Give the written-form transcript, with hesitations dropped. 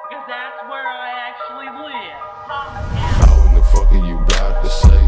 Because that's where I actually live. How in the fuck are you about to say?